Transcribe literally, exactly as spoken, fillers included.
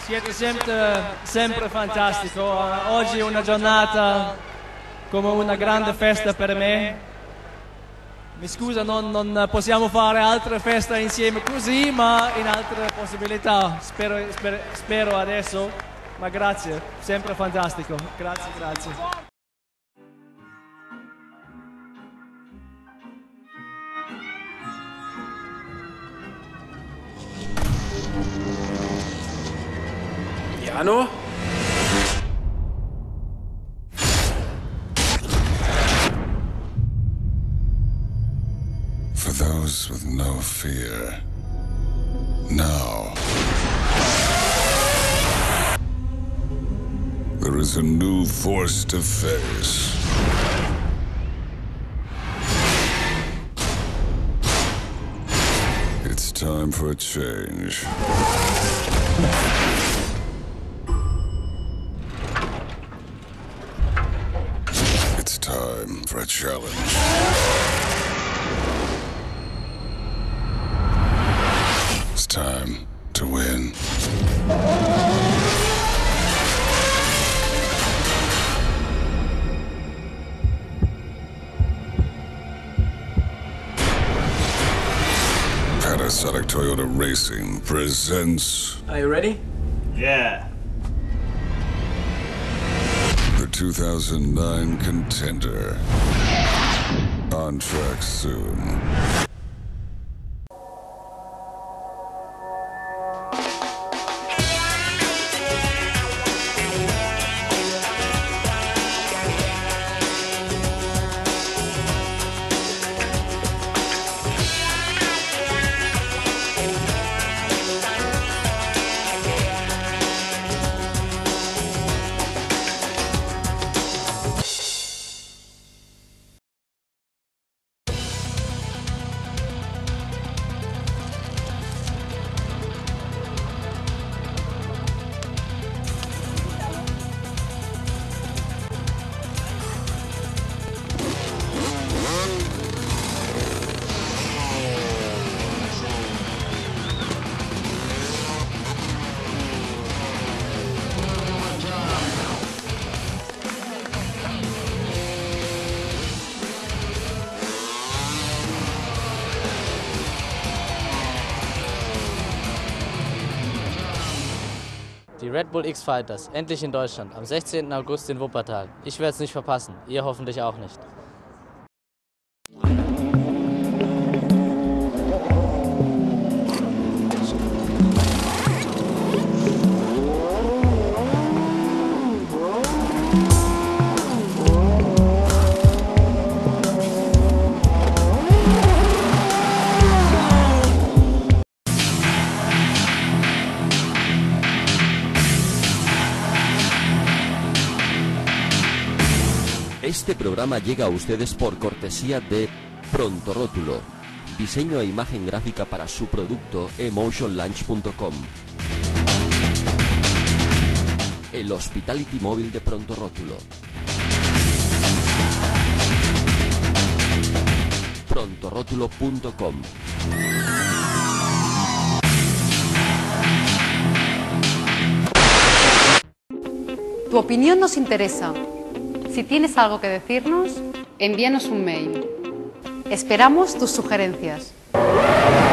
Siete sempre, sempre fantastico. Oggi è una giornata come una grande festa per me. Mi scusa, non, non possiamo fare altre feste insieme così, ma in altre possibilità. Spero, spero, spero adesso, ma grazie, sempre fantastico. Grazie, grazie. Jano? For those with no fear, now there is a new force to face. It's time for a change. It's time for a challenge. It's time to win. Panasonic Toyota Racing presents... Are you ready? Yeah. The two thousand nine contender. On track soon. Die Red Bull X-Fighters, endlich in Deutschland, am sechzehnten August in Wuppertal. Ich werde es nicht verpassen, ihr hoffentlich auch nicht. Este programa llega a ustedes por cortesía de Pronto Rótulo, diseño e imagen gráfica para su producto emotion launch punto com. El Hospitality móvil de Pronto Rótulo. pronto rótulo punto com. Tu opinión nos interesa. Si tienes algo que decirnos, envíanos un mail. Esperamos tus sugerencias.